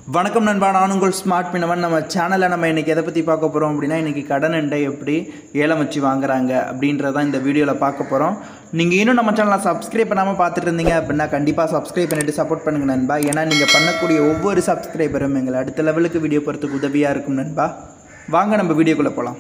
வணக்கம் நண்பா, நான் உங்கள் ஸ்மார்ட் மினவன். நம்ம சேனலில் நம்ம இன்றைக்கி எதை பற்றி பார்க்க போகிறோம் அப்படின்னா, இன்றைக்கி கடன் அண்டை எப்படி ஏலம் வச்சு வாங்குறாங்க அப்படின்றதான் இந்த வீடியோவில் பார்க்க போகிறோம். நீங்கள் இன்னும் நம்ம சேனலை சப்ஸ்கிரைப் பண்ணாமல் பார்த்துட்டு இருந்தீங்க அப்படின்னா கண்டிப்பாக சப்ஸ்கிரைப் பண்ணிவிட்டு சப்போர்ட் பண்ணுங்கள் நண்பா. ஏன்னா நீங்கள் பண்ணக்கூடிய ஒவ்வொரு சப்ஸ்கிரைபரும் எங்களை அடுத்த லெவலுக்கு வீடியோ போகிறதுக்கு உதவியாக இருக்கும் நண்பா. வாங்க நம்ம வீடியோக்குள்ளே போகலாம்.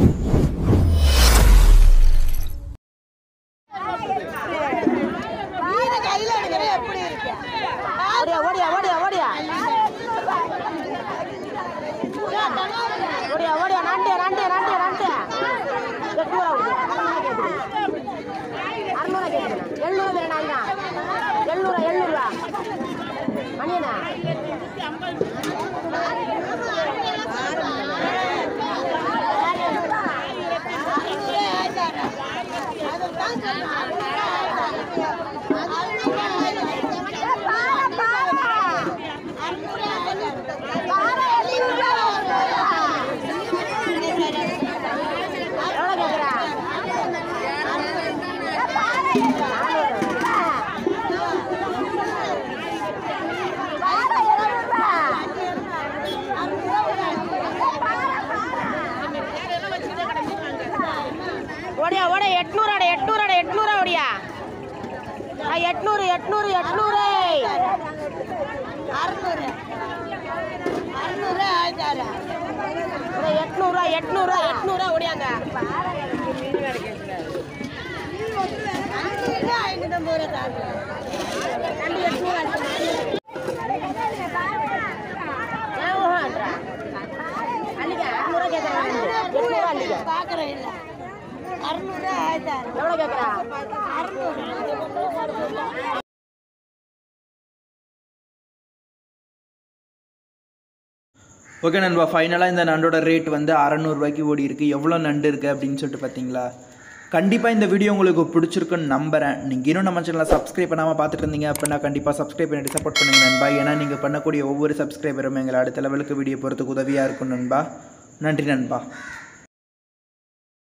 ஓகே நண்பா, ஃபைனலாக இந்த நண்டோட ரேட் வந்து 600 ரூபாய்க்கு ஓடி இருக்குது. எவ்வளோ நண்டு இருக்குது அப்படின்னு சொல்லிட்டு பார்த்தீங்களா? கண்டிப்பாக இந்த வீடியோ உங்களுக்கு பிடிச்சிருக்குன்னு நம்புகிறேன். நீங்கள் இன்னும் நம்ம சேனலை சப்ஸ்கிரைப் பண்ணாமல் பார்த்துட்டு இருந்தீங்க அப்படின்னா கண்டிப்பாக சப்ஸ்கிரைப் பண்ணிட்டு சப்போர்ட் பண்ணுங்கள் நண்பா. ஏன்னா நீங்கள் பண்ணக்கூடிய ஒவ்வொரு சப்ஸ்கிரைபரும் எங்களை அடுத்த லெவலுக்கு வீடியோ போகிறதுக்கு உதவியாக இருக்கும் நண்பா. நன்றி நண்பா.